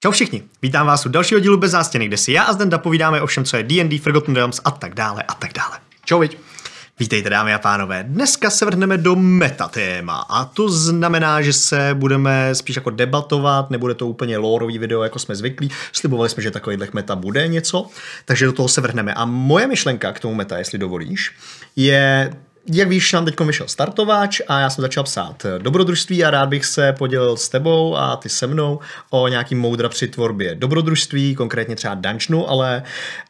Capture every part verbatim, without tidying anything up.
Čau všichni, vítám vás u dalšího dílu Bez zástěny, kde si já a Zdenda povídáme o všem, co je D and D, Forgotten Realms a tak dále a tak dále. Čau, viď. Vítejte, dámy a pánové. Dneska se vrhneme do metatéma a to znamená, že se budeme spíš jako debatovat, nebude to úplně lórový video, jako jsme zvyklí. Slibovali jsme, že takovýhle meta bude něco, takže do toho se vrhneme. A moje myšlenka k tomu meta, jestli dovolíš, je... Jak víš, nám teď vyšel startovač a já jsem začal psát dobrodružství a rád bych se podělil s tebou a ty se mnou o nějaký moudra při tvorbě dobrodružství, konkrétně třeba dungeonu, ale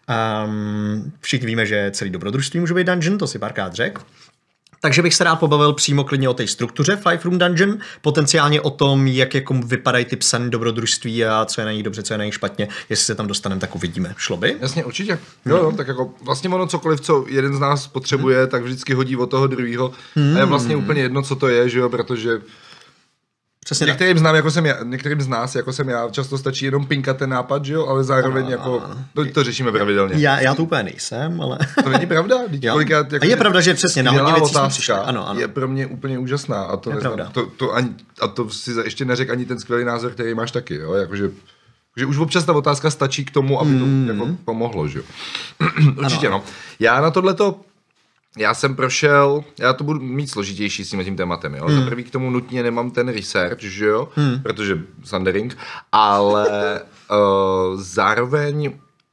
um, všichni víme, že celý dobrodružství může být dungeon, to si párkrát řekl. Takže bych se rád pobavil přímo klidně o té struktuře Five Room Dungeon, potenciálně o tom, jak jako vypadají ty psané dobrodružství a co je na nich dobře, co je na nich špatně, jestli se tam dostaneme, tak uvidíme. Šlo by? Jasně, určitě. Jo, jo, tak jako vlastně ono cokoliv, co jeden z nás potřebuje, hmm. tak vždycky hodí od toho druhého. Hmm. A je vlastně úplně jedno, co to je, že jo, protože přesně některým, znám, jako jsem já, některým z nás, jako jsem já, často stačí jenom pinkat ten nápad, že jo, ale zároveň a, jako, to, to řešíme pravidelně. Já, já to úplně nejsem, ale... To není pravda? Kolikrát, jako, a je pravda, že přesně na hodně věcí jsme přišli. Ano, ano. Je pro mě úplně úžasná a to, neznám, to, to ani, a to si ještě neřekl ani ten skvělý názor, který máš taky, jo, jakože... Že už občas ta otázka stačí k tomu, aby to mm. jako pomohlo, že jo. Určitě, ano. No. Já na tohleto... Já jsem prošel, já to budu mít složitější s tím, tím tématem, jo. Hmm. Za prvý k tomu nutně nemám ten research, že jo, hmm. protože Sundering, ale uh, zároveň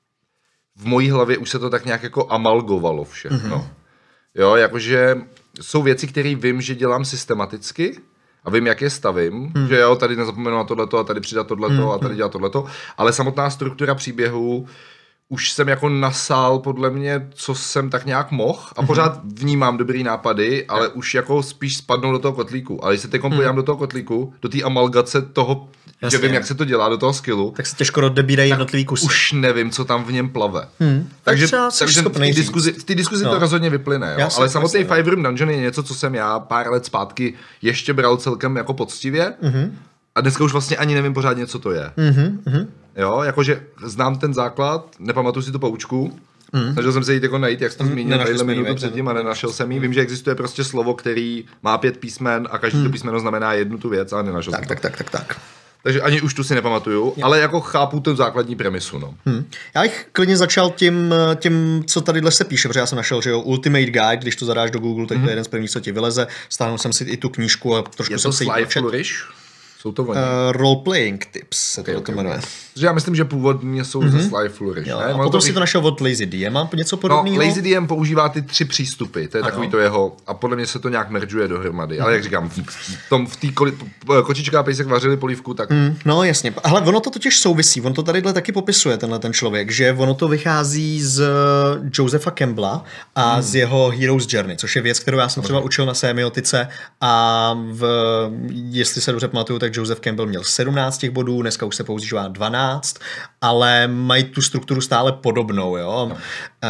v mojí hlavě už se to tak nějak jako amalgovalo všechno. Hmm. Jo, jakože jsou věci, které vím, že dělám systematicky a vím, jak je stavím, hmm. že jo, tady nezapomenu na tohleto a tady přidat tohleto hmm. a tady dělat tohleto, ale samotná struktura příběhu už jsem jako nasál podle mě, co jsem tak nějak mohl a pořád vnímám dobrý nápady, ale yeah. už jako spíš spadnou do toho kotlíku. Ale když se teď podívám hmm. do toho kotlíku, do té amalgace toho, jasně, že vím, jak se to dělá, do toho skillu, tak se těžko odebírají jednotlivý kusy. Už nevím, co tam v něm plave. Hmm. Takže, takže v té diskuzi, v té diskuzi no. to rozhodně vyplyne. Jo? Ale samotný Five Room Dungeon je něco, co jsem já pár let zpátky ještě bral celkem jako poctivě. Mm-hmm. A dneska už vlastně ani nevím pořádně, co to je. Mm-hmm. Jo, jakože znám ten základ, nepamatuju si tu poučku, mm. snažil jsem se jít jako najít, jak jsi to mm, zmínil tadyhle minutu předtím a nenašel jsem ji. Vím, že existuje prostě slovo, který má pět písmen a každý mm. to písmeno znamená jednu tu věc, ale nenašel tak, jsem tak, tak, tak, tak. Takže ani už tu si nepamatuju, jo. ale jako chápu tu základní premisu. No. Hmm. Já bych klidně začal tím, tím, co tadyhle se píše, protože já jsem našel, že jo, Ultimate Guide, když to zadáš do Google, tak hmm. to je jeden z prvních, co ti vyleze. Stáhnul jsem si i tu knížku a trošku je jsem se jí načetl. Jsou to oni? Uh, role-playing tips se okay, to okay, jmenuje. Okay. Já myslím, že původně jsou mm-hmm. ze Sly Flourish. Jo, ne? A potom to si to našel od Lazy D M, mám něco podobného? No, Lazy D M používá ty tři přístupy, to je ano. takový to jeho, a podle mě se to nějak meržuje dohromady. Mm. Ale jak říkám, v tom v té kočička a pejsek vařili polívku, tak... Mm, no jasně, ale ono to totiž souvisí, on to tadyhle taky popisuje, tenhle ten člověk, že ono to vychází z Josepha Campbella a mm. z jeho Hero's Journey, což je věc, kterou já jsem třeba okay. učil na semiotice a v, jestli se dobře pamatuju, tak Joseph Campbell měl sedmnáct těch bodů, dneska už se používá dvanáct, ale mají tu strukturu stále podobnou, jo. No.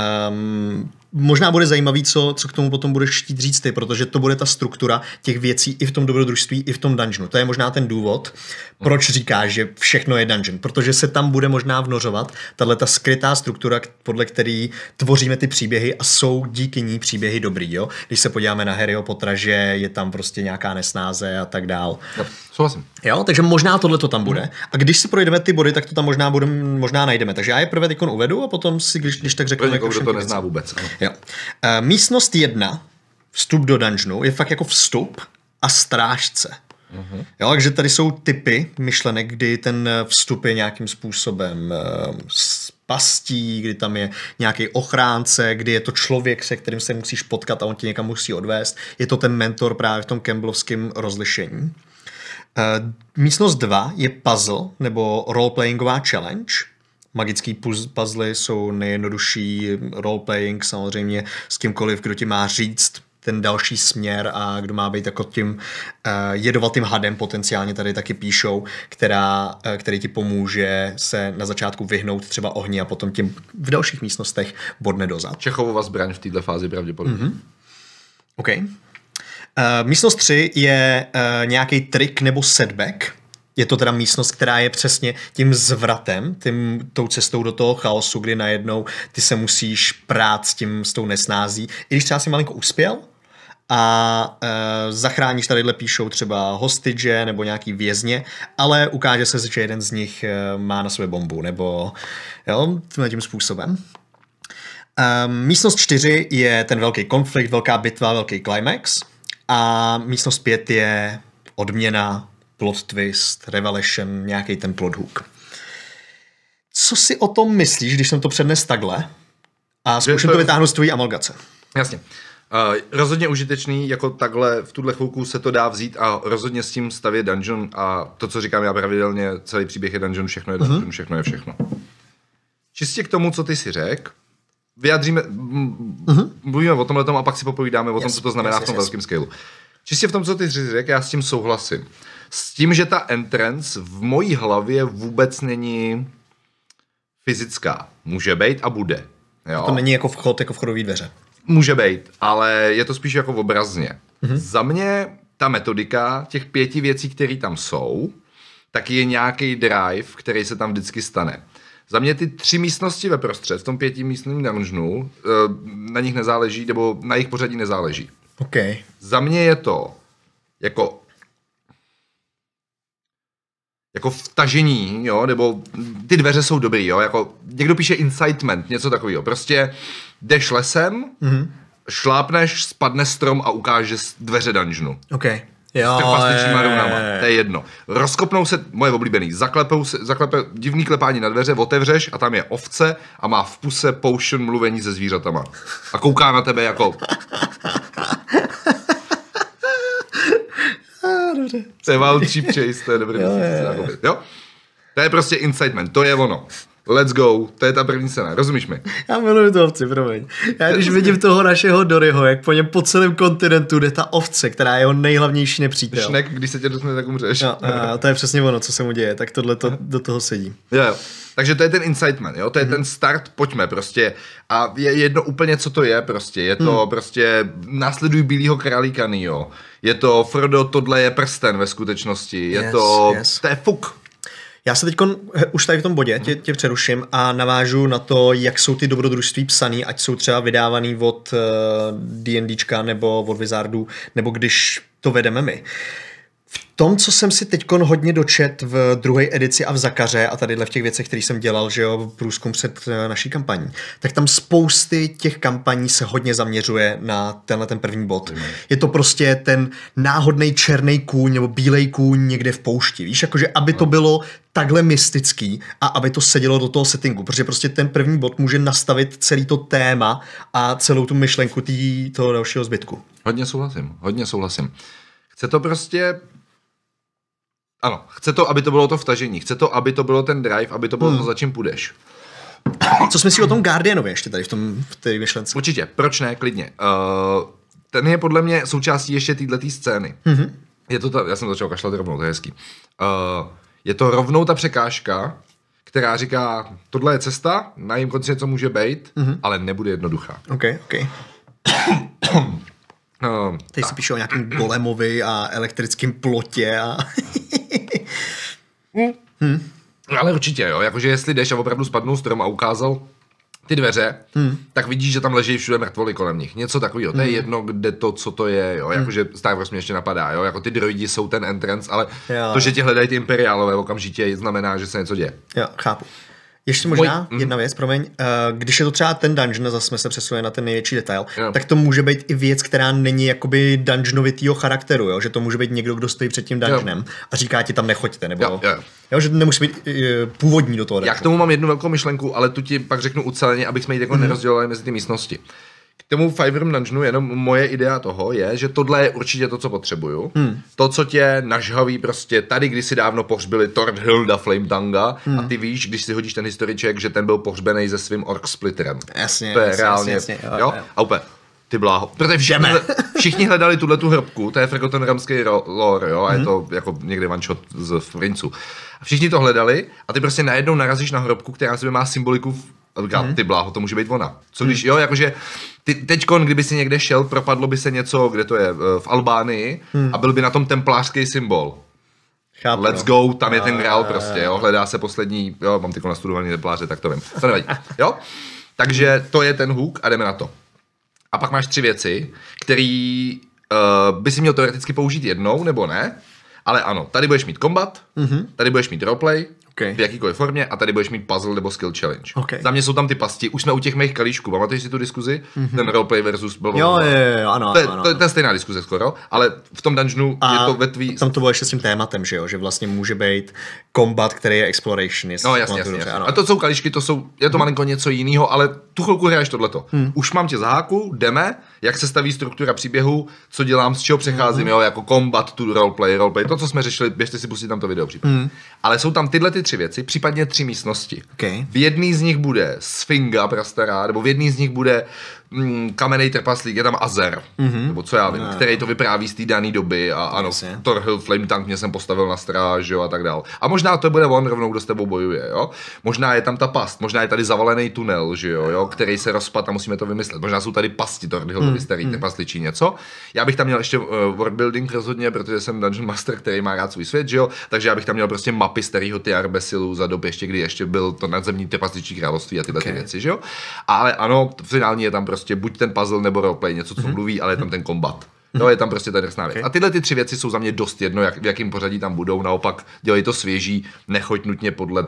Um, možná bude zajímavý, co, co k tomu potom budeš chtít říct ty, protože to bude ta struktura těch věcí i v tom dobrodružství, i v tom dungeonu. To je možná ten důvod, proč říkáš, že všechno je dungeon, protože se tam bude možná vnořovat tato skrytá struktura, podle který tvoříme ty příběhy a jsou díky ní příběhy dobrý, jo. Když se podíváme na Harryho Pottera, že je tam prostě nějaká nesnáze a tak dál. Jo, souhlasím. Jo, takže možná tohle to tam bude. A když si projdeme ty body, tak to tam možná budeme, možná najdeme. Takže já je prvé teď uvedu a potom si, když, když tak řeknu, jako kdo to nezná vůbec. Ano. Jo. Uh, místnost jedna, vstup do dungeonu, je fakt jako vstup a strážce. Uh-huh. Jo, takže tady jsou typy myšlenek, kdy ten vstup je nějakým způsobem uh, pastí, kdy tam je nějaký ochránce, kdy je to člověk, se kterým se musíš potkat a on tě někam musí odvést. Je to ten mentor právě v tom campbellovském rozlišení. Uh, místnost dva je puzzle nebo roleplayingová challenge. Magický puzzle jsou nejjednodušší, roleplaying samozřejmě s kýmkoliv, kdo ti má říct ten další směr a kdo má být jako tím uh, jedovatým hadem potenciálně tady taky píšou, která, uh, který ti pomůže se na začátku vyhnout třeba ohni a potom tím v dalších místnostech bodne dozad. Čechovova zbraň v této fázi pravděpodobně. Mm-hmm. OK. Uh, místnost tři je uh, nějaký trik nebo setback. Je to teda místnost, která je přesně tím zvratem, tím, tou cestou do toho chaosu, kdy najednou ty se musíš prát s tím, s tou nesnází. I když třeba si malinko uspěl, a e, zachráníš, tadyhle píšou třeba hostage nebo nějaký vězně, ale ukáže se, že jeden z nich e, má na sobě bombu, nebo jo, tím způsobem. E, místnost čtyři je ten velký konflikt, velká bitva, velký climax a místnost pět je odměna, plot twist, revelation, nějaký ten plot hook. Co si o tom myslíš, když jsem to přednes takhle a zkusím to, to vytáhnout z tvojí amalgace? Jasně. Uh, rozhodně užitečný, jako takhle v tuhle chvilku se to dá vzít a rozhodně s tím stavět dungeon a to, co říkám já pravidelně, celý příběh je dungeon, všechno je dungeon, uh-huh. všechno je všechno. Čistě k tomu, co ty si řekl, vyjádříme, uh-huh. mluvíme o tomhle a pak si popovídáme o yes, tom, co to znamená yes, v tom yes, velkém scaleu. Čistě v tom, co ty jsi řekl, já s tím souhlasím. S tím, že ta entrance v mojí hlavě vůbec není fyzická. Může být a bude. Jo? To není jako vchod, jako vchodový dveře. Může být, ale je to spíš jako obrazně. Mm-hmm. Za mě ta metodika těch pěti věcí, které tam jsou, tak je nějaký drive, který se tam vždycky stane. Za mě ty tři místnosti ve prostřed, v tom pětimístném dungeonu, na nich nezáleží, nebo na jejich pořadí nezáleží. Okay. Za mě je to jako jako vtažení, jo, nebo ty dveře jsou dobrý, jo, jako někdo píše incitement, něco takového. Prostě jdeš lesem, mm-hmm. šlápneš, spadne strom a ukážeš dveře dungeonu. Okay. Jo, s trpastičníma runama, to je jedno. Rozkopnou se, moje oblíbený, zaklepou se, zaklepe, divný klepání na dveře, otevřeš a tam je ovce a má v puse potion mluvení se zvířatama. A kouká na tebe jako... To je Wild Sheep Chase, to je dobrý. Jo, jo, jo. jo? To je prostě incitement, to je ono. Let's go, to je ta první scéna, rozumíš mi? Já miluji tu ovci, promiň. Já když vidím toho našeho Doryho, jak po něm po celém kontinentu jde ta ovce, která je jeho nejhlavnější nepřítel. Šnek, když se tě dostane, tak umřeš. No, no, to je přesně ono, co se mu děje, tak tohle to, do toho sedí. Jo, jo. Takže to je ten incitement, jo, to je mm. ten start, pojďme prostě. A je jedno úplně, co to je prostě. Je to mm. prostě následuj bílýho králíka Neo. Je to Frodo, tohle je prsten ve skutečnosti. Je yes, to, yes. to je fuk. Já se teď už tady v tom bodě tě, tě přeruším a navážu na to, jak jsou ty dobrodružství psaný, ať jsou třeba vydávaný od uh, D&Dčka nebo od Wizardů, nebo když to vedeme my. V tom, co jsem si teď hodně dočet v druhé edici a v Zakaře a tadyhle v těch věcech, které jsem dělal, že jo, průzkum před naší kampaní, tak tam spousty těch kampaní se hodně zaměřuje na tenhle ten první bod. Je to prostě ten náhodný černý kůň nebo bílej kůň někde v poušti, víš, jakože aby to bylo takhle mystický a aby to sedělo do toho settingu, protože prostě ten první bod může nastavit celý to téma a celou tu myšlenku tý, toho dalšího zbytku. Hodně souhlasím, hodně souhlasím. Chce to prostě... Ano, chce to, aby to bylo to vtažení, chce to, aby to bylo ten drive, aby to bylo hmm. to, za čím půjdeš. Co jsi myslíš o tom Guardianovi ještě tady v tom v té myšlence? Určitě, proč ne, klidně. Uh, ten je podle mě součástí ještě této scény. Mm-hmm. Je to ta, já jsem začal kašlat rovnou, to je hezký. Uh, je to rovnou ta překážka, která říká, tohle je cesta, na jím konci něco může být, mm-hmm. ale nebude jednoduchá. Ok, ok. Uh, Teď si píšou o nějakým golemovi a elektrickém plotě a... hmm. Ale určitě, jo, jakože jestli jdeš a opravdu spadnou strom a ukázal ty dveře, hmm. tak vidíš, že tam leží všude mrtvoly kolem nich. Něco takového. To je hmm. jedno, kde to, co to je, jo, jakože Star Wars mě ještě napadá, jo, jako ty droidi jsou ten entrance, ale jo. To, že tě hledají ty imperiálové okamžitě, znamená, že se něco děje. Jo, chápu. Ještě možná Můj, jedna mm. věc, promiň, když je to třeba ten dungeon, zase jsme se přesunuli na ten největší detail, yeah. tak to může být i věc, která není jakoby dungeonovitýho charakteru, jo? Že to může být někdo, kdo stojí před tím dungeonem yeah. a říká ti tam nechoďte, nebo yeah, yeah. Jo, že nemusí být uh, původní do toho. Já k tomu mám jednu velkou myšlenku, ale tu ti pak řeknu uceleně, abych jsme ji jako mm. nerozdělali mezi ty místnosti. K tomu Five Room Dungeonu jenom moje idea toho je, že tohle je určitě to, co potřebuju. Hmm. To, co tě nažhaví prostě tady, když si dávno pohřbili Thorhilda Flametanga hmm. a ty víš, když si hodíš ten historiček, že ten byl pohřbený se svým orc splitterem. Jasně, to je jasně, reálně, jasně, jasně, jo, jo. A úplně, ty bláho. Protože všichni, všichni hledali tuhletu hrbku, to je Forgotten Ramský lore, jo, a hmm. je to jako někde one shot z Princu. A všichni to hledali a ty prostě najednou narazíš na hrobku, která sebe má symboliku v A říká, mm. ty bláho, to může být ona. Co když, mm. jo, jakože ty, teďkon, kdyby si někde šel, propadlo by se něco, kde to je, v Albánii mm. a byl by na tom templářský symbol. Chápu, Let's no. go, tam je ten grál prostě, jo, hledá se poslední, jo, mám tyko nastudovaný templáře, tak to vím. To nevadí, jo. Takže to je ten hook a jdeme na to. A pak máš tři věci, který uh, by si měl teoreticky použít jednou, nebo ne, ale ano, tady budeš mít combat, mm-hmm. tady budeš mít roleplay, okay. v jakýkoliv formě a tady budeš mít puzzle nebo skill challenge. Okay. Za mě jsou tam ty pasti, už jsme u těch mých kalíšků, pamatuješ si tu diskuzi? Mm-hmm. Ten roleplay versus... Jo, jo, jo, ano, to, je, ano. To, je, to je stejná diskuze skoro, ale v tom dungeonu a je to ve tvý... tam to bylo ještě s tím tématem, že jo, že vlastně může být combat, který je exploration. No jasně, jasně, jasně. A to jsou kalíšky, to jsou, je to hmm. malinko něco jiného, ale tu chvilku hraješ tohleto. Hmm. Už mám tě za háku, jdeme, jak se staví struktura příběhu, co dělám, z čeho přecházím, hmm. jo, jako combat, tu roleplay, roleplay, to, co jsme řešili, běžte si pustit tam to video případně. Hmm. Ale jsou tam tyhle ty tři věci, případně tři místnosti. Okay. V jedné z nich bude Sfinga prastará, nebo v jedné z nich bude mm, kamenej trpaslík, je tam Azer, mm-hmm. nebo co já vím, no, který to vypráví z té dané doby a ano, yes, Thorhill Flame Tank mě jsem postavil na stráž, jo, a tak dál. A možná to bude on rovnou, kdo s tebou bojuje, jo. Možná je tam ta past, možná je tady zavalený tunel, že jo, jo, který se rozpad a musíme to vymyslet. Možná jsou tady pasti, Thorhill, mm, starý mm. trpasličí něco. Já bych tam měl ještě uh, worldbuilding rozhodně, protože jsem Dungeon Master, který má rád svůj svět, že jo, takže já bych tam měl prostě mapy starého Tiar Besilu za doby ještě, kdy ještě byl to nadzemní trpasličí království a tyhle okay. ty věci, že jo. Ale ano, finálně je tam prostě buď ten puzzle nebo roleplay, něco, co mm-hmm. mluví, ale je tam ten kombat. No, je tam prostě ta drsná věc. Okay. A tyhle ty tři věci jsou za mě dost jedno, jak, v jakým pořadí tam budou, naopak dělej to svěží, nechoď nutně podle...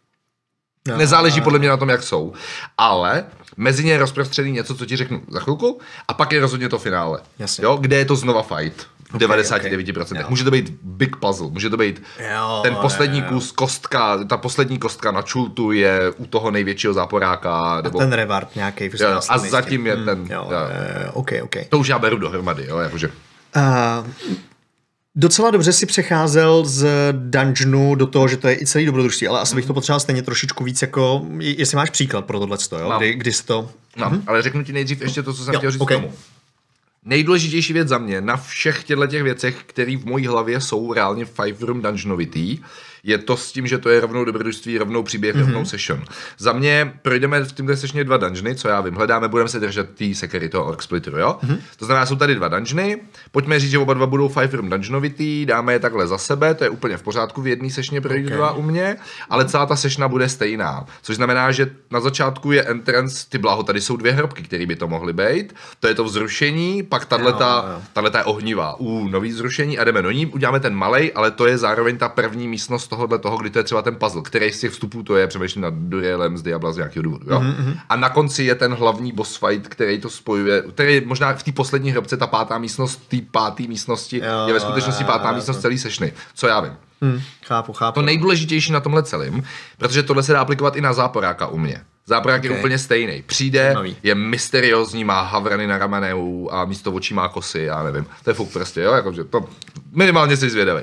No, nezáleží podle mě na tom, jak jsou. Ale mezi ně je rozprostřený něco, co ti řeknu za chvilku, a pak je rozhodně to finále. Jo, kde je to znova fight. V devadesát devět procent. Okay. Může to být big puzzle, může to být jo, ten poslední jo, jo. kus kostka, ta poslední kostka na čultu je u toho největšího záporáka. Nebo... A ten reward nějaký. Jo, a zatím je ten... Hmm, jo, jo, jo, okay, okay. To už já beru dohromady, jo, jakože... Uh, docela dobře si přecházel z dungeonu do toho, že to je i celý dobrodružství, ale asi bych to potřeboval stejně trošičku víc jako... Jestli máš příklad pro tohleto, jo? Kdy, kdy jsi to... No, mhm. ale řeknu ti nejdřív ještě to, co jsem jo, chtěl říct okay. tomu. Nejdůležitější věc za mě na všech těchto těch věcech, které v mojí hlavě jsou reálně five room dungeonovitý, je to s tím, že to je rovnou dobrodružství, rovnou příběh, mm-hmm. rovnou session. Za mě projdeme v tomto sessioně dva dungeony, co já vím, hledáme, budeme se držet tý sekery toho Orc Splitteru, jo? Mm-hmm. To znamená, jsou tady dva dungeony, pojďme říct, že oba dva budou five room dungeonovitý, dáme je takhle za sebe, to je úplně v pořádku, v jedné sessioně projde okay. dva u mě, ale celá ta sessiona bude stejná, což znamená, že na začátku je entrance, ty bláho, tady jsou dvě hrobky, které by to mohly být, to je to vzrušení, pak tahleta, tahleta je ohnivá, u nový vzrušení a jdeme do ní, uděláme ten malej, ale to je zároveň ta první místnost tohohle toho, kdy to je třeba ten puzzle, který z těch vstupů to je, přemýšlím nad Durielem z Diabla z nějakého důvodu, jo? Mm-hmm. A na konci je ten hlavní boss fight, který to spojuje, který je možná v té poslední hrobce, ta pátá místnost, té páté místnosti, jo, je ve skutečnosti pátá jo, místnost celý sešny, co já vím. Hmm, chápu, chápu. To nejdůležitější na tomhle celém, protože tohle se dá aplikovat i na záporáka u mě. Záporák okay. je úplně stejný. Přijde, Zajímavý. Je mysteriózní, má havrany na rameneu a místo očí má kosy, já nevím. To je fuk prostě, jo, jakože to minimálně jsi zvědavý.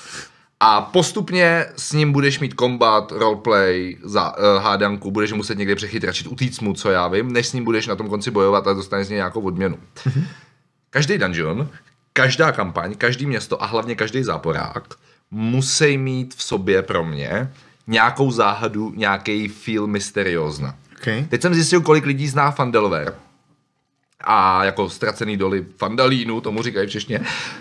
A postupně s ním budeš mít combat, roleplay, za, uh, hádanku, budeš muset někde přechytračit, utíct mu, co já vím, než s ním budeš na tom konci bojovat a dostaneš z něj nějakou odměnu. Mm-hmm. Každý dungeon, každá kampaň, každý město a hlavně každý záporák musí mít v sobě pro mě nějakou záhadu, nějaký feel mysteriózna. Okay. Teď jsem zjistil, kolik lidí zná Phandelver a jako ztracený doly Phandalínu, tomu říkají v češtině.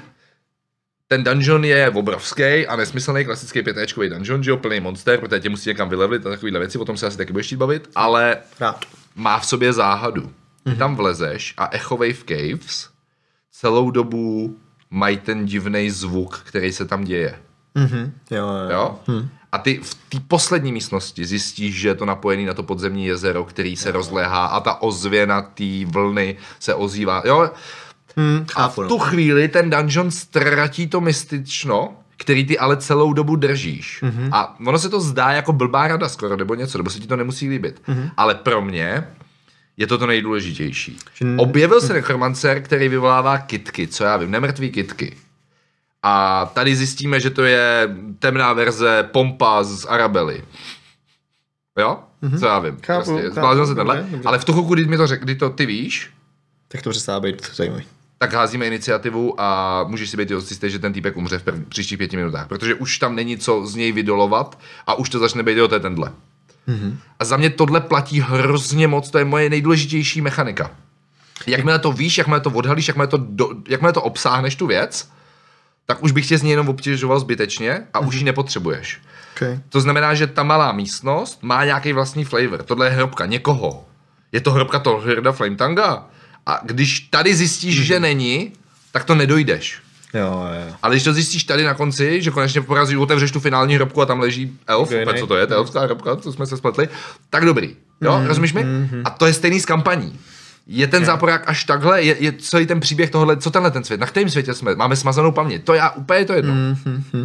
Ten dungeon je obrovský a nesmyslný klasický pětéčkový dungeon, že jo, plný monster, protože tě musí někam vylevlit a takovýhle věci, o tom se asi taky budeš chtít bavit, ale Rád. Má v sobě záhadu. Mm-hmm. Ty tam vlezeš a Echo Wave Caves celou dobu mají ten divný zvuk, který se tam děje. Mm-hmm. Jo, jo. jo? Hmm. A ty v té poslední místnosti zjistíš, že je to napojený na to podzemní jezero, který se jo. rozléhá a ta ozvěna té vlny se ozývá, jo? Hmm, a v tu chvíli ten dungeon ztratí to mystično, který ty ale celou dobu držíš. Mm-hmm. A ono se to zdá jako blbá rada skoro, nebo něco, nebo se ti to nemusí líbit. Mm-hmm. Ale pro mě je to to nejdůležitější. Mm-hmm. Objevil se nekromancer, který vyvolává kitky, co já vím, nemrtvý kitky. A tady zjistíme, že to je temná verze Pompa z Arabely. Jo? Mm-hmm. Co já vím. Chápu, prostě, chápu, se tenhle. Dobře, dobře. Ale v tu chvilku, kdy mi to řek, kdy to ty víš, tak to přestává být zajímavý. Tak házíme iniciativu a můžeš si být jistý, že ten týpek umře v prv, příštích pěti minutách, protože už tam není co z něj vydolovat a už to začne být, jo, to je tenhle. Mm-hmm. A za mě tohle platí hrozně moc, to je moje nejdůležitější mechanika. Jakmile to víš, jakmile to odhalíš, jakmile to, do, jakmile to obsáhneš tu věc, tak už bych tě z něj jenom obtěžoval zbytečně a mm-hmm. už ji nepotřebuješ. Okay. To znamená, že ta malá místnost má nějaký vlastní flavor. Tohle je hrobka někoho. Je to hrobka toho Hirda Flametanga? A když tady zjistíš, mm-hmm. že není, tak to nedojdeš. Jo, jo. Ale když to zjistíš tady na konci, že konečně porazí, otevřeš tu finální hrobku a tam leží elf, okay, co to je, to je elfská hrobka, co jsme se spletli, tak dobrý. Jo, mm, rozumíš mi? Mm, a to je stejný s kampaní. Je ten záporák až takhle, je, je celý ten příběh tohle, co tenhle ten svět, na kterém světě jsme, máme smazanou paměť, to já úplně to jedno. Mm, mm,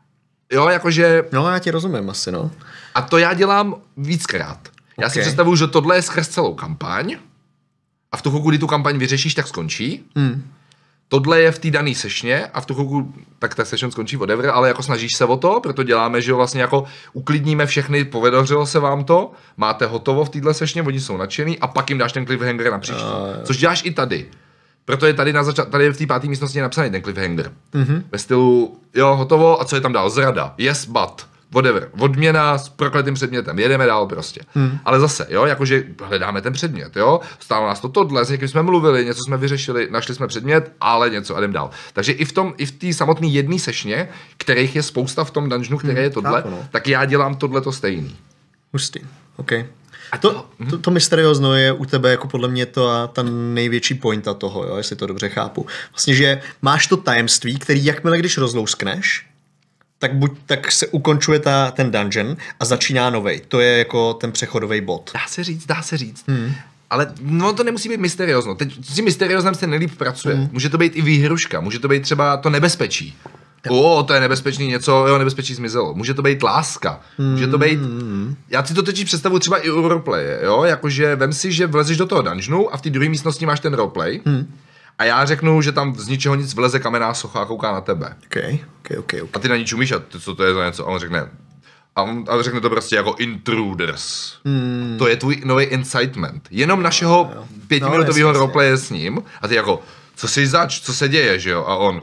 jo, jakože... No, já ti rozumím asi, no. A to já dělám víckrát. Já okay. si představuju, že tohle je skrz celou kampaň a v tu chvilku, kdy tu kampaň vyřešíš, tak skončí. Mm. Tohle je v té dané sešně a v tu chvilku, tak ta session skončí whatever, ale jako snažíš se o to, proto děláme, že jo, vlastně jako uklidníme všechny, povedařilo se vám to, máte hotovo v téhle sešně, oni jsou nadšený a pak jim dáš ten cliffhanger na příští. Uh, což děláš i tady. Proto je tady, na zača- tady v té páté místnosti napsaný ten cliffhanger. Uh-huh. Ve stylu, jo, hotovo, a co je tam dál? Zrada, yes, but, whatever. Odměna s prokletým předmětem, jedeme dál prostě. Hmm. Ale zase, jo, jakože hledáme ten předmět, jo, stálo nás to tohle, s někým jsme mluvili, něco jsme vyřešili, našli jsme předmět, ale něco a jdem dál. Takže i v tom, i v té samotné jedné sešně, kterých je spousta v tom dungeonu, které je tohle, hmm, tak já dělám tohle to stejný. Hustý, OK. A to, to, to mysteriózno je u tebe jako podle mě to a ta největší pointa toho, jo, jestli to dobře chápu. Vlastně, že máš to tajemství, který jakmile když rozlouskneš, tak buď tak se ukončuje ta, ten dungeon a začíná novej. To je jako ten přechodový bod. Dá se říct, dá se říct. Hmm. Ale no to nemusí být mysteriózno. Teď s tím mysterióznem se nejlíp pracuje. Hmm. Může to být i výhruška, může to být třeba to nebezpečí. O, to je nebezpečný něco, jo, nebezpečí zmizelo. Může to být láska, hmm. může to být... Já si to teď představuji třeba i u roleplaye, jo, jakože vem si, že vlezeš do toho dungeonu a v té druhé místnosti máš ten roleplay. Hmm. A já řeknu, že tam z ničeho nic vleze kamenná socha a kouká na tebe. Okay, okay, okay, okay. A ty na ní čumíš a ty, co to je za něco? A on řekne, a on, a on řekne to prostě jako intruders. Hmm. To je tvůj nový incitement. Jenom našeho no, pětiminutového no, roleplaye s ním. A ty jako, co jsi zač, co se děje, že jo? A on,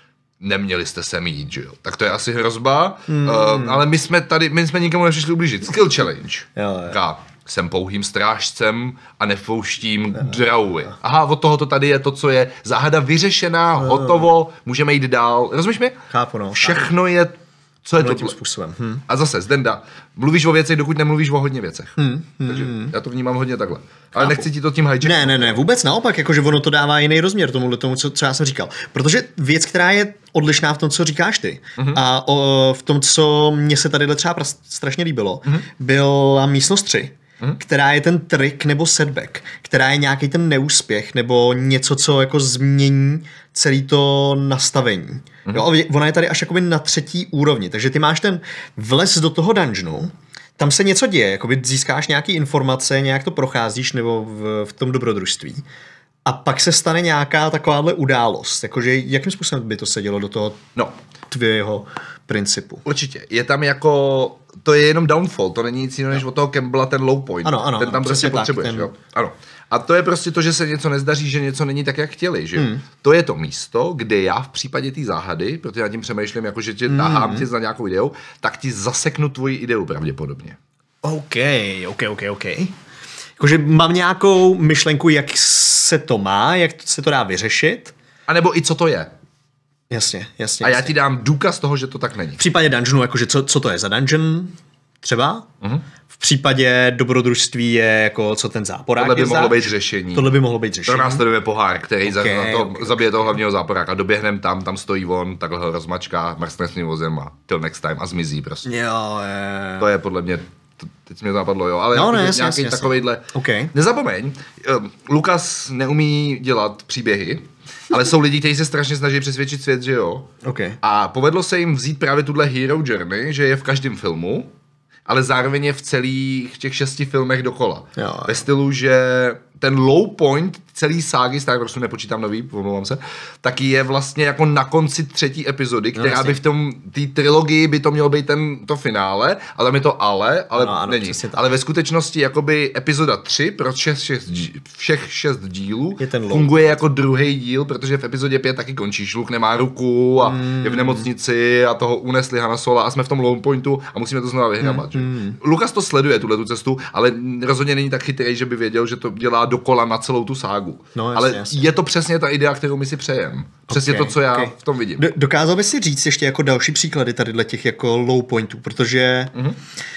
neměli jste se mít, že jo? Tak to je asi hrozba, hmm. uh, ale my jsme tady, my jsme nikomu nepřišli ublížit. Skill challenge. Jo, jo. Ká, jsem pouhým strážcem a nepouštím drauy. Aha, od toho to tady je to, co je záhada vyřešená, hotovo, můžeme jít dál. Rozumíš mi? Chápu, no. Všechno je, co je to tím způsobem. Hm. A zase, Zdenda, mluvíš o věcech, dokud nemluvíš o hodně věcech. Hm. Hm. Takže já to vnímám hodně takhle. Ale Chápu. Nechci ti to tím hijackat. Ne, ne, ne, vůbec naopak, jakože ono to dává jiný rozměr tomu, tomu co, co já jsem říkal. Protože věc, která je odlišná v tom, co říkáš ty, mm-hmm. a o, v tom, co mně se tady třeba strašně líbilo, mm-hmm. byla místnost tři. Hmm? Která je ten trik nebo setback, která je nějaký ten neúspěch nebo něco, co jako změní celý to nastavení. Hmm. Jo, ona je tady až jakoby na třetí úrovni, takže ty máš ten vlez do toho dungeonu, tam se něco děje, jakoby získáš nějaký informace, nějak to procházíš nebo v, v tom dobrodružství. A pak se stane nějaká takováhle událost, jakože jakým způsobem by to se dělo do toho no. tvého principu? Určitě. Je tam jako, to je jenom downfall, to není nic jiného než od toho Campbella ten low point. Ano, ano, ten tam prostě tak, potřebuješ, ten... jo. Ano. A to je prostě to, že se něco nezdaří, že něco není tak, jak chtěli, že? Hmm. To je to místo, kde já v případě té záhady, protože já tím přemýšlím, jako že tě hmm. tahám tě za nějakou ideu, tak ti zaseknu tvoji ideu pravděpodobně. OK, OK, OK, OK. Jakože mám nějakou myšlenku, jak se to má, jak se to dá vyřešit. A nebo i co to je. Jasně, jasně. A já jasně. ti dám důkaz toho, že to tak není. V případě dungeonu, jakože co, co to je za dungeon třeba? Uh-huh. V případě dobrodružství je jako co ten záporák. Tohle by je mohlo zač. být řešení. Tohle by mohlo být řešení. To následuje pohár, který okay, za, to, okay, zabije toho hlavního záporáka. Doběhnem tam, tam stojí on, takhle ho rozmačká, mrskne s tím vozem a till next time a zmizí prostě. Jo, je. To je podle mě, to, teď mě to napadlo, jo, ale no, ne, nějaký jasně, takovejhle. Okay. Nezapomeň, um, Lukas neumí dělat příběhy, ale jsou lidi, kteří se strašně snaží přesvědčit svět, že jo. Okay. A povedlo se jim vzít právě tuhle hero journey, že je v každém filmu, ale zároveň je v celých těch šesti filmech dokola. Jo. Ve stylu, že ten low point celý ságy Star Warsu, nepočítám nový, pomlouvám se, tak je vlastně jako na konci třetí epizody, která no, by v tom, té trilogii by to mělo být ten, to finále, ale tam je to ale, ale ano, ano, není. Ale ve skutečnosti jakoby epizoda tři pro všech šest, všech šest dílů funguje jako druhý díl, protože v epizodě pět taky končíš, Luke nemá ruku a mm. je v nemocnici a toho unesli Hanna Sola a jsme v tom low pointu a musíme to znovu vyhrabat. Mm. Lukas to sleduje, tuhle tu cestu, ale rozhodně není tak chytrý, že by věděl, že to dělá dokola na celou tu ságu. No, jasně, ale jasně. Je to přesně ta idea, kterou my si přejeme. Přesně okay, to, co já okay. v tom vidím. Do, dokázal bys si říct ještě jako další příklady tady těch jako low pointů, protože mm-hmm.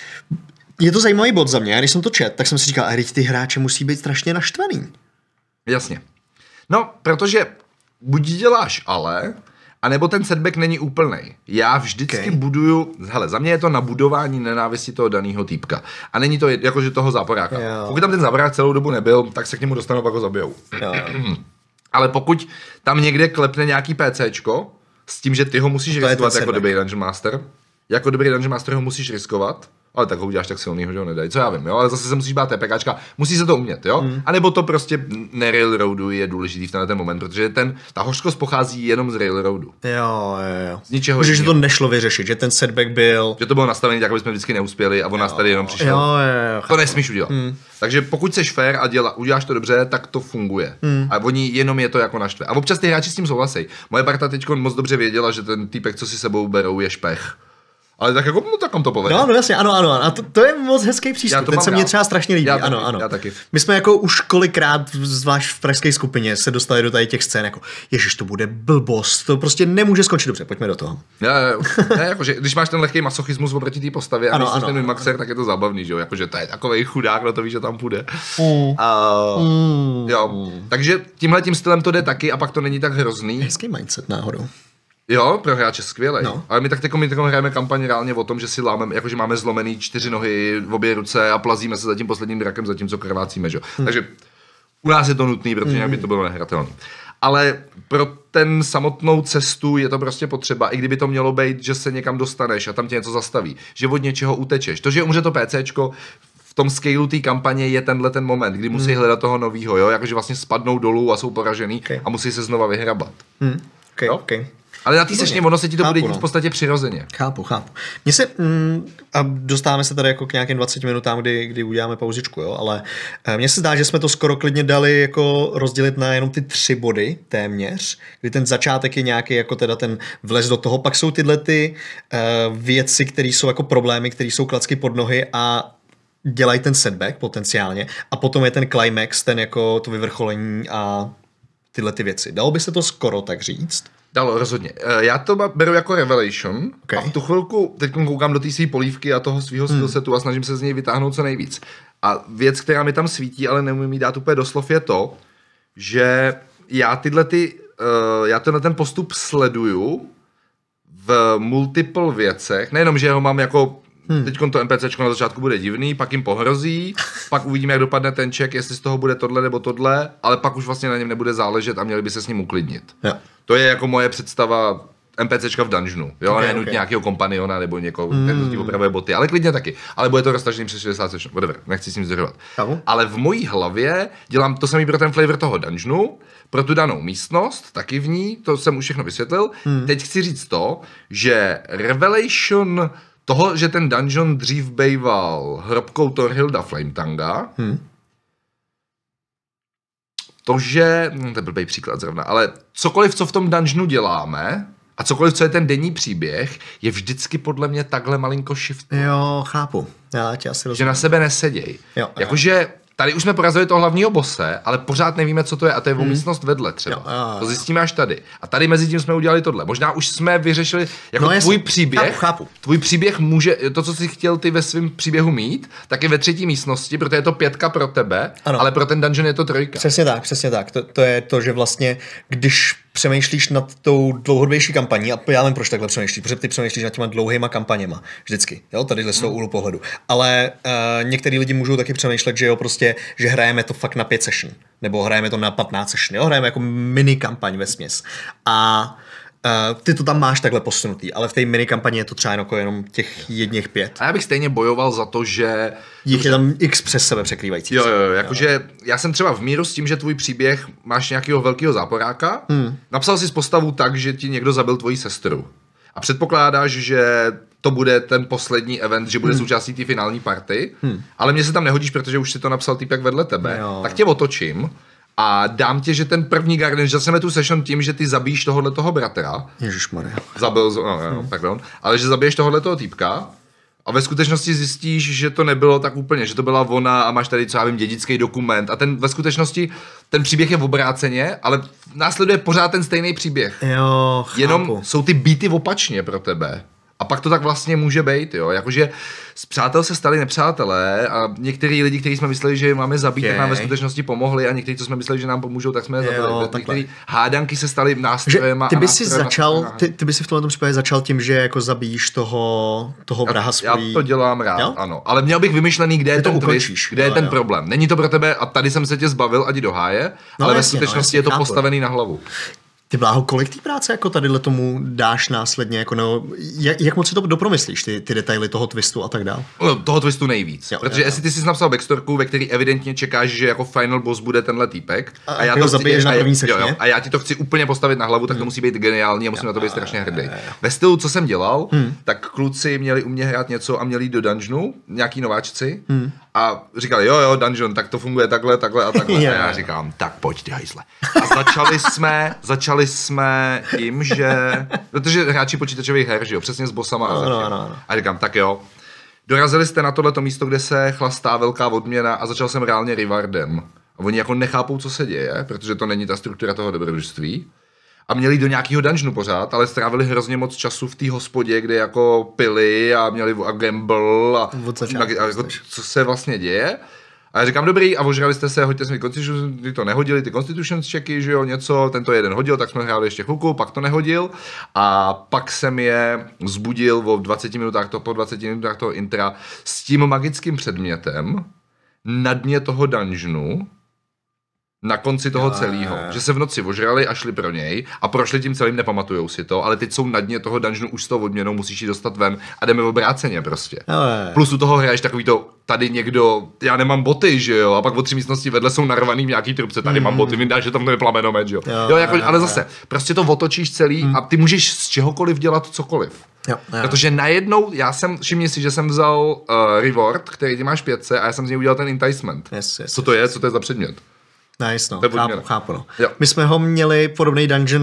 je to zajímavý bod za mě. Já když jsem to čet, tak jsem si říkal, a ty hráče musí být strašně naštvaný. Jasně. No, protože buď děláš ale, anebo ten setback není úplnej. Já vždycky okay. buduju, hele, za mě je to na budování nenávisti toho daného týpka. A není to jakože toho záporáka. Jo. Pokud tam ten záporák celou dobu nebyl, tak se k němu dostanou, pak ho zabijou. Ale pokud tam někde klepne nějaký PCčko, s tím, že ty ho musíš riskovat jako dobrý Dungeon Master, jako dobrý Dungeon Master ho musíš riskovat, ale tak ho uděláš tak silnýho, že ho nedají, co já vím, jo, ale zase se musíš bát TPKčka, musí se to umět, jo, mm. a nebo to prostě nerailroadu je důležitý v tenhle ten moment, protože ten, ta hořkost pochází jenom z railroadu. Jo, jo, jo. Z ničeho Protože, že to nešlo vyřešit, že ten setback byl... Že to bylo nastavené tak, aby jsme vždycky neuspěli a on nás tady jenom přišel. Jo, jo, jo. To nesmíš udělat. Mm. Takže pokud seš fair a děla, uděláš to dobře, tak to funguje. Mm. A oni jenom je to jako naštve. A občas ty hráči s tím souhlasí. Moje parta teď moc dobře věděla, že ten týpek, co si sebou berou, je špech. Ale tak jako, no tak on to povede. No, no jasně, ano, ano. A to, to je moc hezký přístup, ten se mně třeba strašně líbí. Já ano, taky, ano. Já taky. My jsme jako už kolikrát, zvlášť v pražské skupině, se dostali do tady těch scén, jako ježiš, to bude blbost, to prostě nemůže skončit dobře, pojďme do toho. Já, já, já, jakože, když máš ten lehký masochismus oproti té postavě a ano, když jsi ano, ten Maxer, tak je to zábavný, že jo, jakože to je takovej chudák, no to víš, že tam půjde. Mm. A, mm. Jo, takže tímhle tím stylem to jde taky a pak to není tak hrozný. Hezký mindset náhodou. Jo, pro hráče skvělej. No. Ale my tak teď hrajeme kampaň reálně o tom, že si lámeme, jakože máme zlomený čtyři nohy v obě ruce a plazíme se za tím posledním drakem, zatímco krvácíme, že? Hmm. Takže u nás je to nutný, protože jinak by to bylo nehratelné. Ale pro ten samotnou cestu je to prostě potřeba, i kdyby to mělo být, že se někam dostaneš a tam tě něco zastaví, že od něčeho utečeš. To, že umře to PCčko, v tom scaleu té kampaně je tenhle ten moment, kdy musí hmm. hledat toho novýho, jo, jakože vlastně spadnou dolů a jsou poražený okay. a musí se znova vyhrabat. Hmm. Okay, okay. Ale na té sešně ono se ti to chápu, bude dít no. v podstatě přirozeně. Chápu, chápu. Mně se, mm, a dostáváme se tady jako k nějakým dvaceti minutám, kdy, kdy uděláme pauzičku, jo, ale mně se zdá, že jsme to skoro klidně dali jako rozdělit na jenom ty tři body téměř, kdy ten začátek je nějaký jako teda ten vlez do toho, pak jsou tyhle ty uh, věci, které jsou jako problémy, které jsou klacky pod nohy a dělají ten setback potenciálně a potom je ten climax, ten jako to vyvrcholení a tyhle ty věci. Dalo by se to skoro tak říct? Dalo, rozhodně. Já to beru jako revelation okay. a v tu chvilku teď koukám do té své polívky a toho svého hmm. skillsetu a snažím se z něj vytáhnout co nejvíc. A věc, která mi tam svítí, ale neumím jí dát úplně doslov, je to, že já tyhle ty, uh, já tenhle ten postup sleduju v multiple věcech, nejenom, že ho mám jako Hmm. Teď to NPCčko na začátku bude divný, pak jim pohrozí, pak uvidíme, jak dopadne ten check, jestli z toho bude tohle nebo tohle, ale pak už vlastně na něm nebude záležet a měli by se s ním uklidnit. Jo. To je jako moje představa NPCčka v dungeonu, jo, okay, ne nutně okay. nějakého kompaniona nebo někoho, hmm. ten ti opravuje boty, ale klidně taky. Ale bude to roztažený přes šedesát session, whatever, nechci s ním zdržovat. Ale v mojí hlavě dělám to samý pro ten flavor toho dungeonu, pro tu danou místnost, taky v ní, to jsem už všechno vysvětlil. Hmm. Teď chci říct to, že Revelation toho, že ten dungeon dřív bejval hrobkou Thorhilda Flametanga, hmm. to, že, no to je blbý příklad zrovna, ale cokoliv, co v tom dungeonu děláme, a cokoliv, co je ten denní příběh, je vždycky podle mě takhle malinko shift. Jo, chápu. Já tě asi rozumím. Že na sebe neseděj. Jakože tady už jsme porazili toho hlavního bose, ale pořád nevíme, co to je, a to je hmm. místnost vedle třeba. Jo, jo, jo. To zjistíme až tady. A tady mezi tím jsme udělali tohle. Možná už jsme vyřešili, jako no, tvůj příběh, chápu, chápu. tvůj příběh může, to, co jsi chtěl ty ve svém příběhu mít, tak je ve třetí místnosti, protože je to pětka pro tebe, ano. ale pro ten dungeon je to trojka. Přesně tak, přesně tak. To, to je to, že vlastně, když přemýšlíš nad tou dlouhodobější kampaní, a já nevím, proč takhle přemýšlíš, protože ty přemýšlíš nad těma dlouhýma kampaněma, vždycky, jo, tady z toho úhlu pohledu. Ale uh, některý lidi můžou taky přemýšlet, že jo, prostě, že hrajeme to fakt na pět session, nebo hrajeme to na patnáct session, jo, hrajeme jako mini kampaň vesměs. A Uh, ty to tam máš takhle posunutý, ale v té mini kampani je to třeba jako jenom těch jedních pět. A já bych stejně bojoval za to, že... Jich je tam x přes sebe překrývající. Jo, jo, jo, jakože já jsem třeba v míru s tím, že tvůj příběh máš nějakého velkého záporáka, hmm. napsal jsi z postavu tak, že ti někdo zabil tvoji sestru. A předpokládáš, že to bude ten poslední event, že bude hmm. součástí té finální party, hmm. ale mně se tam nehodíš, protože už si to napsal týpek vedle tebe, jo. tak tě otočím a dám tě, že ten první Guardian, že začneme tu session tím, že ty zabíš tohohle toho bratra. Ježišmarja. Zabil, no, no, hmm. pardon, ale že zabiješ tohohle toho týpka a ve skutečnosti zjistíš, že to nebylo tak úplně, že to byla ona a máš tady, co já vím, dědický dokument a ten ve skutečnosti, ten příběh je v obráceně, ale následuje pořád ten stejný příběh. Jo, chápu. Jenom jsou ty beaty opačně pro tebe. A pak to tak vlastně může být, jo, jakože z přátel se stali nepřátelé a některý lidi, kteří jsme mysleli, že máme zabít, okay. tak nám ve skutečnosti pomohli a někteří, co jsme mysleli, že nám pomůžou, tak jsme je zabili. Některý hádanky se staly nástrojem a ty by si začal, na... ty, ty by si v tomto případě začal tím, že jako zabíjíš toho, toho vraha svůj. Já to dělám rád, jo? Ano, ale měl bych vymyšlený, kde je ten twist, kde je ten jo. problém. Není to pro tebe a tady jsem se tě zbavil a jdi do háje, no, ale jasně, ve skutečnosti no, je to chápu. Postavený na hlavu. Ty Bláho, kolik té práce jako tadyhle tomu dáš následně, jako no, jak, jak moc si to dopromyslíš, ty, ty detaily toho twistu a tak dále? No, toho twistu nejvíc, jo, protože jo, jestli ty jsi napsal backstorku, ve který evidentně čekáš, že jako final boss bude tenhle týpek a, a já to zabiješ na první sečně a já ti to chci úplně postavit na hlavu, tak hmm. to musí být geniální a musím jo, na to být strašně hrdý. Ve stylu, co jsem dělal, hmm. tak kluci měli u mě hrát něco a měli jít do dungeonu, nějaký nováčci hmm. a říkali, jo, jo, dungeon, tak to funguje takhle, takhle a takhle. A já říkám, tak pojď ty hajzle. A začali jsme, začali jsme tím, že, protože hráči počítačových her, že jo, přesně s bossama a no, no, no. A říkám, tak jo, dorazili jste na tohleto místo, kde se chlastá velká odměna a začal jsem reálně rewardem. A oni jako nechápou, co se děje, protože to není ta struktura toho dobrodružství. A měli do nějakého dungeonu pořád, ale strávili hrozně moc času v té hospodě, kde jako pili a měli a gamble a, a, a jako, co se vlastně děje. A já říkám, dobrý, a ožrali jste se, hoďte jsme Constitution, ty to nehodili, ty Constitution checky, že jo, něco, tento jeden hodil, tak jsme hráli ještě chvilku, pak to nehodil a pak jsem je vzbudil o dvaceti minutách, to po dvaceti minutách toho intra s tím magickým předmětem na dně toho dungeonu, na konci toho celého, že se v noci ožrali a šli pro něj a prošli tím celým, nepamatujou si to, ale teď jsou na dně toho dungeonu už s tou odměnou, musíš ji dostat ven a jdeme v obráceně prostě. Ale... Plus u toho hraješ takový to, tady někdo, já nemám boty, že jo, a pak o tři místnosti vedle jsou narvaný v nějaký trubce, tady mm. mám boty, vydáš, že tam to je plamenomet, že jo. jo, jo jako, ale zase, prostě to otočíš celý mm. a ty můžeš z čehokoliv dělat cokoliv. Jo, jo. Protože najednou, já jsem, všimni si, že jsem vzal uh, reward, který ty máš pětce a já jsem z něj udělal ten enticement. Yes, yes, co to je, co to je za předmět? Nice, no, chápu, chápu, no. My jsme ho měli podobný dungeon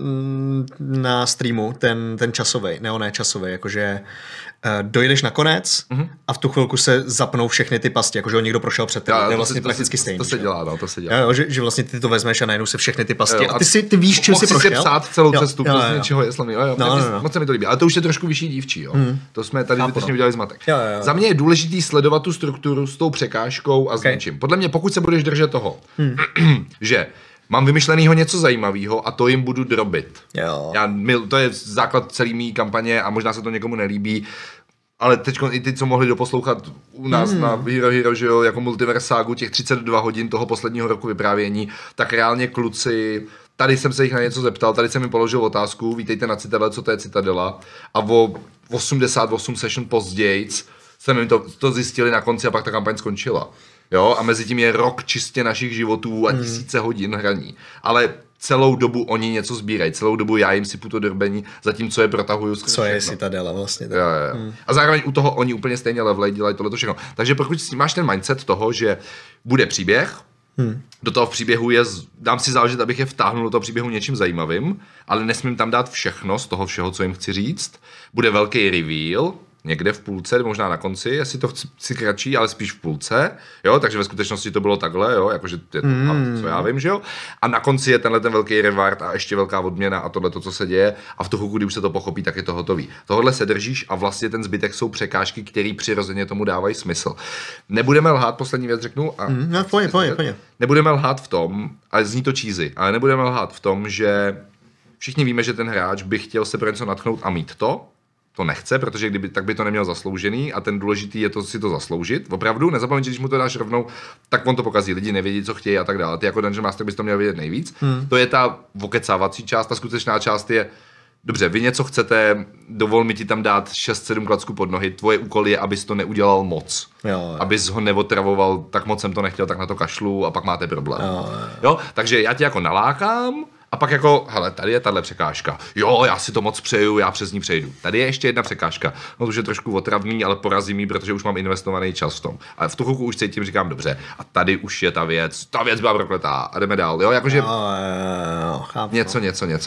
na streamu, ten, ten časový, ne, ne časový, jakože uh, dojdeš na konec mm-hmm. a v tu chvilku se zapnou všechny ty pasti, jakože ho někdo prošel před tebou, to je vlastně to prakticky se, stejný. To se dělá, no, to se dělá. Jo, že, že vlastně ty to vezmeš a najednou se všechny ty pasti, jo, a ty, si, ty víš, čím si prošel. Mohl si psát celou jo, cestu, jo, jo, jo. Něčeho je slavný, jo, jo, no, no, no. moc se mi to líbí, ale to už je trošku vyšší dívčí, jo. Mm. To jsme tady zbytečně udělali zmatek. Jo, jo, jo. Za mě je důležitý sledovat tu strukturu s tou překážkou a s okay. něčím. Podle mě, pokud se budeš držet toho, mm. že mám vymyšlenýho něco zajímavého a to jim budu drobit. Jo. Já, to je základ celý mý kampaně a možná se to někomu nelíbí, ale teď i ty, co mohli doposlouchat u nás hmm. na Hero Hero, že jo, jako Multiverságu, těch třicet dva hodin toho posledního roku vyprávění, tak reálně kluci, tady jsem se jich na něco zeptal, tady jsem jim položil otázku, vítejte na Citadele, co to je Citadela, a o osmdesát osm session později jsme jim to, to zjistili na konci a pak ta kampaň skončila. Jo, a mezi tím je rok čistě našich životů a tisíce hmm. hodin hraní. Ale celou dobu oni něco sbírají, celou dobu já jim sypu to drbení, zatímco je protahuju skrz Co všechno. Je Citadela vlastně. Jo, jo. Hmm. A zároveň u toho oni úplně stejně levelej, dělají tohleto všechno. Takže pokud máš ten mindset toho, že bude příběh, hmm. do toho v příběhu je, dám si záležet, abych je vtáhnul do toho příběhu něčím zajímavým, ale nesmím tam dát všechno z toho všeho, co jim chci říct. Bude velký reveal, někde v půlce, možná na konci, jestli to chci, chci kratší, ale spíš v půlce, jo, takže ve skutečnosti to bylo takhle, jo, jakože je to, mm. co já vím, že jo, a na konci je tenhle ten velký reward a ještě velká odměna a tohle to, co se děje a v tu chvilku, kdy už se to pochopí, tak je to hotový. Tohle se držíš a vlastně ten zbytek jsou překážky, které přirozeně tomu dávají smysl. Nebudeme lhát, poslední věc řeknu, a mm, no, pojď, pojď, pojď. Nebudeme lhát v tom, ale zní to cheesy, ale nebudeme lhát v tom, že všichni víme, že ten hráč by chtěl se pro něco natchnout a mít to. To nechce, protože kdyby, tak by to neměl zasloužený a ten důležitý je to si to zasloužit. Opravdu, nezapomeň, že když mu to dáš rovnou, tak on to pokazí, lidi nevědí, co chtějí a tak dále. Ty jako Dungeon Master bys to měl vědět nejvíc. Hmm. To je ta okecávací část, ta skutečná část je, dobře, vy něco chcete, dovol mi ti tam dát šest sedm klacků pod nohy, tvoje úkol je, abys to neudělal moc. Jo, jo. Abys ho neotravoval, tak moc jsem to nechtěl, tak na to kašlu a pak máte problém. Jo, jo. Jo? Takže já tě jako nalákám, a pak jako, hele, tady je tahle překážka. Jo, já si to moc přeju, já přes ní přejdu. Tady je ještě jedna překážka. No, to už je trošku otravný, ale porazí mi, protože už mám investovaný čas v tom. A v tu chvilku už cítím, říkám, dobře, a tady už je ta věc, ta věc byla prokletá a jdeme dál, jo, jakože jo, jo, jo, chápu. něco, něco, něco.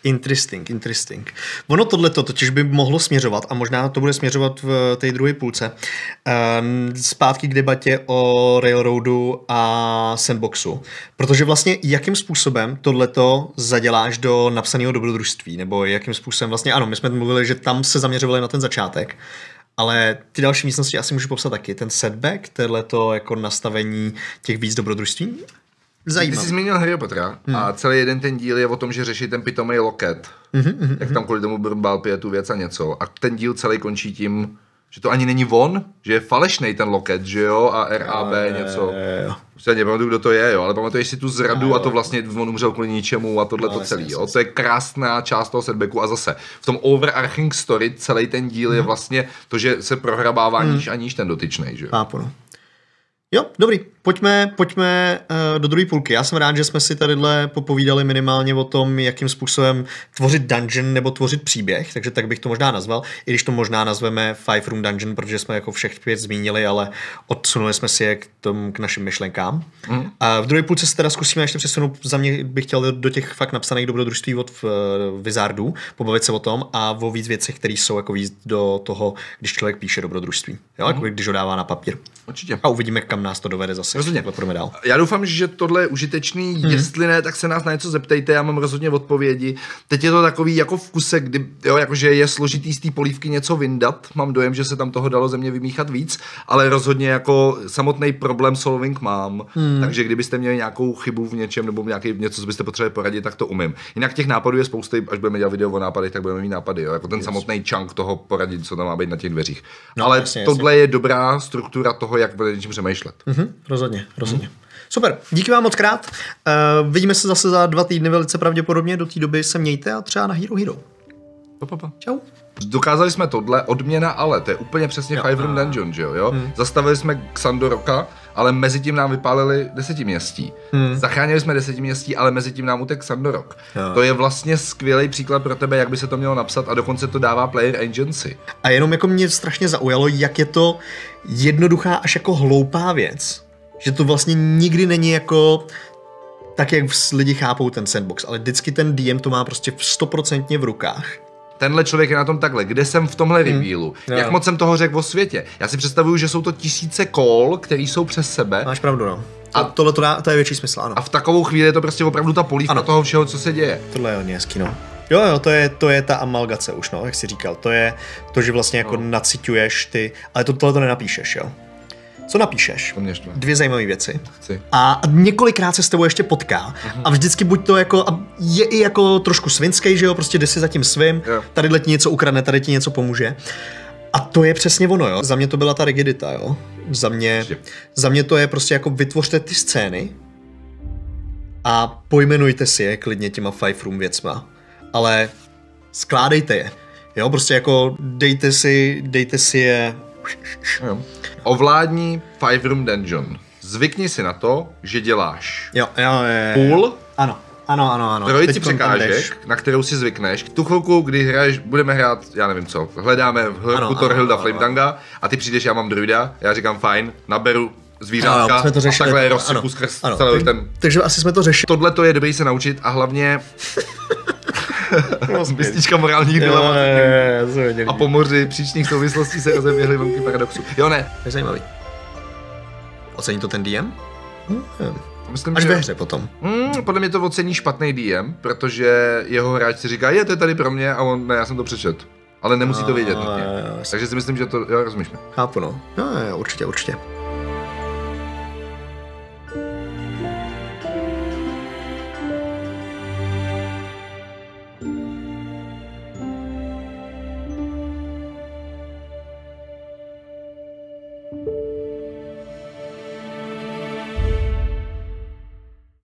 Interesting, interesting. Ono tohleto totiž by mohlo směřovat, a možná to bude směřovat v té druhé půlce, zpátky k debatě o Railroadu a Sandboxu. Protože vlastně jakým způsobem tohleto zaděláš do napsaného dobrodružství, nebo jakým způsobem vlastně, ano, my jsme mluvili, že tam se zaměřovali na ten začátek, ale ty další místnosti asi můžu popsat taky. Ten setback, tohleto jako nastavení těch víc dobrodružství. Zajímavé. Ty jsi zmínil Harry Pottera hmm. a celý jeden ten díl je o tom, že řeší ten pitomý loket. Mm-hmm, jak tam kvůli tomu Burnball pije tu věc a něco. A ten díl celý končí tím, že to ani není on, že je falešnej ten loket, že jo, a R A B jo, něco. Jo, jo. Už se nepamatuju, kdo to je, jo, ale pamatuješ si tu zradu jo, a to vlastně on umřel kvůli ničemu a tohle to celý, jo. To je krásná část toho setbacku a zase v tom overarching story celý ten díl hmm. je vlastně to, že se prohrabává hmm. níž a níž ten dotyčnej, že jo. Chápu, no. Jo, dobrý. Pojďme, pojďme uh, do druhé půlky. Já jsem rád, že jsme si tadyhle popovídali minimálně o tom, jakým způsobem tvořit dungeon nebo tvořit příběh, takže tak bych to možná nazval, i když to možná nazveme Five Room Dungeon, protože jsme jako všech pět zmínili, ale odsunuli jsme si je k, tom, k našim myšlenkám. Mm. A v druhé půlce se teda zkusíme ještě přesunout, za mě bych chtěl do těch fakt napsaných dobrodružství od uh, Wizardů, pobavit se o tom a o víc věcech, které jsou jako víc do toho, když člověk píše dobrodružství, jo, mm. jako když ho dává na papír. Určitě. A uvidíme, kam nás to dovede zase. Rozhodně. Dál. Já doufám, že tohle je užitečný, hmm. jestli ne, tak se nás na něco zeptejte, já mám rozhodně odpovědi. Teď je to takový jako vkusek, kdy, jo, jakože je složitý z té polívky něco vyndat, mám dojem, že se tam toho dalo ze mě vymíchat víc, ale rozhodně jako samotný problém solving mám, hmm. takže kdybyste měli nějakou chybu v něčem nebo nějaký něco, co byste potřebovali poradit, tak to umím. Jinak těch nápadů je spousty, až budeme dělat video o nápadech, tak budeme mít nápady, jo, jako ten yes. samotný chunk toho poradit, co tam má být na těch dveřích. No, ale jasně, tohle jasně. je dobrá struktura toho, jak bude něčím přemýšlet. Mm-hmm, rozhodně, rozhodně. Mm. Super, díky vám moc krát. Uh, vidíme se zase za dva týdny velice pravděpodobně. Do té doby se mějte a třeba na Hero Hero. Pa, pa, pa. Čau. Dokázali jsme tohle, odměna ale, to je úplně přesně jo. Five Room Dungeon, že jo? jo? Hmm. Zastavili jsme Xandoroka, ale mezi tím nám vypálili desetiměstí. Hmm. Zachránili jsme desetiměstí, ale mezi tím nám utek Xandorok. Jo. To je vlastně skvělý příklad pro tebe, jak by se to mělo napsat a dokonce to dává Player Agency. A jenom jako mě strašně zaujalo, jak je to jednoduchá až jako hloupá věc. Že to vlastně nikdy není jako tak, jak lidi chápou ten sandbox, ale vždycky ten D M to má prostě stoprocentně v rukách. Tenhle člověk je na tom takhle, kde jsem v tomhle revealu, hmm. jak moc jsem toho řekl o světě. Já si představuju, že jsou to tisíce kol, které jsou přes sebe. Máš pravdu, no. A tohle to, dá, to je větší smysl, ano. A v takovou chvíli je to prostě opravdu ta polívka toho všeho, co se děje. Tohle je hodně hezký, no. Jo, jo, to je, to je ta amalgace už, no, jak jsi říkal. To je to, že vlastně jako no. naciťuješ ty, ale to, tohle to nenapíšeš, jo. Co napíšeš? Dvě zajímavé věci. Chci. A několikrát se s tebou ještě potká. Uh-huh. A vždycky buď to jako, a je i jako trošku svinský, že jo, prostě jde si za tím svým, yeah. tadyhle ti něco ukradne, tady ti něco pomůže. A to je přesně ono, jo. Za mě to byla ta rigidita, jo. Za mě, za mě to je prostě jako vytvořte ty scény a pojmenujte si je klidně těma Five Room věcma. Ale skládejte je. Jo, prostě jako dejte si, dejte si je... Jo. Ovládni Five Room Dungeon. Zvykni si na to, že děláš jo, jo, jo, půl. Ano, ano, ano, ano. Trojici překážek, na kterou si zvykneš. Tu chvilku, kdy hraješ, budeme hrát, já nevím co, hledáme hledku Thorhilda Flametanga a ty přijdeš, já mám druida, já říkám fajn, naberu zvířátka ano, to řešili, a takhle rozsypu skrz celý ten... Takže asi jsme to řešili. Tohle to je dobrý se naučit a hlavně... Městíčka morálních dilemat. A po moři příčných souvislostí se rozeběhly vlnky paradoxů. Jo, ne. Je zajímavý. Ocení to ten D M? Hmm. Myslím, až že... ve hře potom. Hmm, podle mě to ocení špatný D M, protože jeho hráč si říká, je to je tady pro mě a on, ne, já jsem to přečet. Ale nemusí to vědět nutně. Takže si myslím, že to, jo, rozumíš mi. Chápu, no. Jo, jo, určitě, určitě.